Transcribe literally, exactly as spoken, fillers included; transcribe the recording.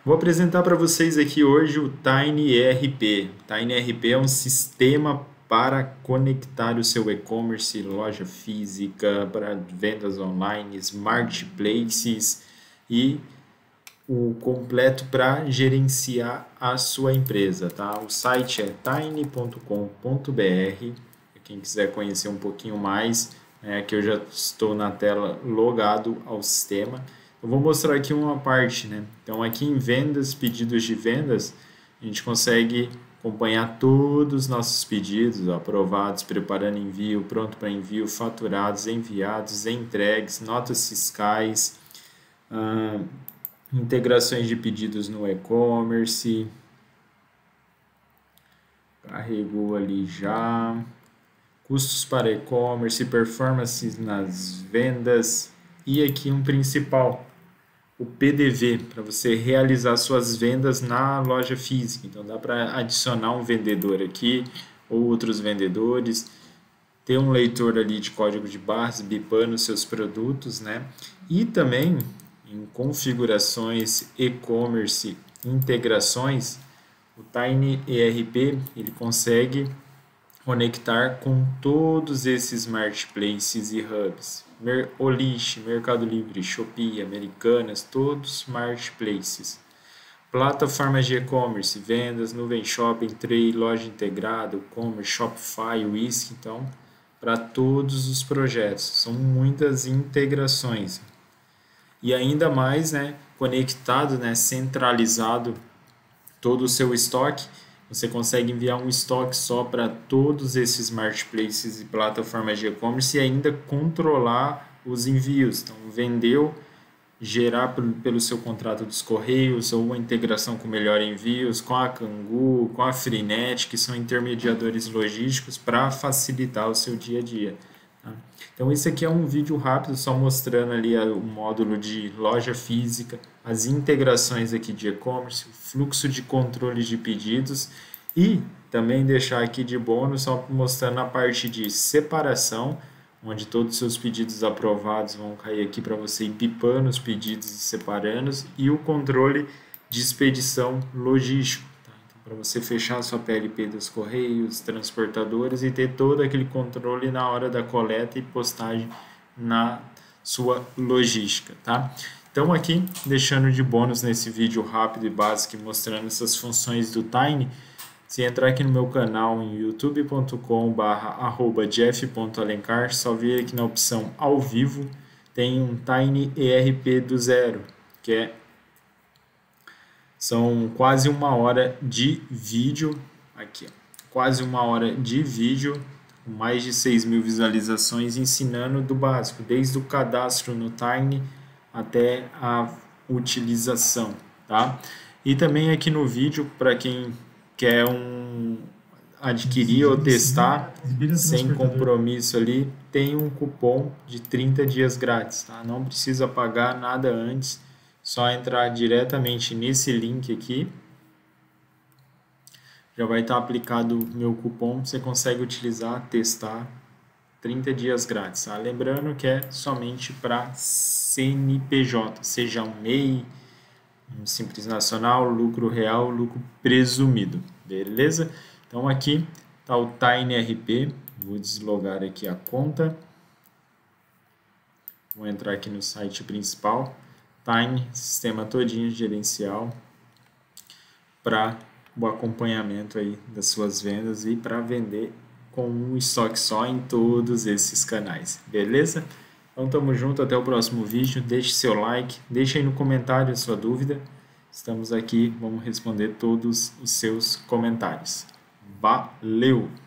Vou apresentar para vocês aqui hoje o TinyERP. TinyERP é um sistema para conectar o seu e-commerce, loja física, para vendas online, marketplaces e o completo para gerenciar a sua empresa, tá? O site é tiny ponto com ponto br. Quem quiser conhecer um pouquinho mais, é, que eu já estou na tela logado ao sistema. Eu vou mostrar aqui uma parte, né? Então aqui em vendas, pedidos de vendas, a gente consegue acompanhar todos os nossos pedidos, aprovados, preparando envio, pronto para envio, faturados, enviados, entregues, notas fiscais, ah, integrações de pedidos no e-commerce, carregou ali já, custos para e-commerce, performance nas vendas e aqui um principal, o P D V, para você realizar suas vendas na loja física. Então dá para adicionar um vendedor aqui ou outros vendedores, ter um leitor ali de código de barras, bipando seus produtos, né? E também em configurações e-commerce, integrações, o TinyERP ele consegue conectar com todos esses marketplaces e hubs. Olish, Mercado Livre, Shopee, Americanas, todos marketplaces. Plataformas de e-commerce, vendas, nuvem shopping, tray, loja integrada, e-commerce, Shopify, Whisk, então, para todos os projetos. São muitas integrações. E ainda mais, né, conectado, né, centralizado todo o seu estoque. Você consegue enviar um estoque só para todos esses marketplaces e plataformas de e-commerce e ainda controlar os envios. Então, vendeu, gerar pelo seu contrato dos Correios ou uma integração com o Melhor Envios, com a Cangu, com a Freenet, que são intermediadores logísticos para facilitar o seu dia a dia. Tá? Então, esse aqui é um vídeo rápido, só mostrando ali o módulo de loja física, as integrações aqui de e-commerce, o fluxo de controle de pedidos e também deixar aqui de bônus, só mostrando a parte de separação, onde todos os seus pedidos aprovados vão cair aqui para você ir pipando os pedidos e separando, e o controle de expedição logístico. Para você fechar a sua P L P dos Correios, transportadores e ter todo aquele controle na hora da coleta e postagem na sua logística, tá? Então aqui, deixando de bônus nesse vídeo rápido e básico mostrando essas funções do Tiny, se entrar aqui no meu canal em youtube ponto com barra arroba jeff ponto alencar, só vir aqui na opção ao vivo, tem um TinyERP do zero, que é São quase uma hora de vídeo, aqui, ó, quase uma hora de vídeo, com mais de seis mil visualizações, ensinando do básico, desde o cadastro no Tiny até a utilização, tá? E também aqui no vídeo, para quem quer um, adquirir ou testar, sem compromisso ali, tem um cupom de trinta dias grátis, tá? Não precisa pagar nada antes, só entrar diretamente nesse link aqui, já vai estar aplicado o meu cupom, você consegue utilizar, testar, trinta dias grátis, tá? Lembrando que é somente para C N P J, seja um M E I, um Simples Nacional, lucro real, lucro presumido, beleza? Então aqui está o TinyERP, vou deslogar aqui a conta, vou entrar aqui no site principal, Tiny, sistema todinho gerencial para o acompanhamento aí das suas vendas e para vender com um estoque só em todos esses canais, beleza? Então tamo junto, até o próximo vídeo, deixe seu like, deixe aí no comentário a sua dúvida, estamos aqui, vamos responder todos os seus comentários. Valeu!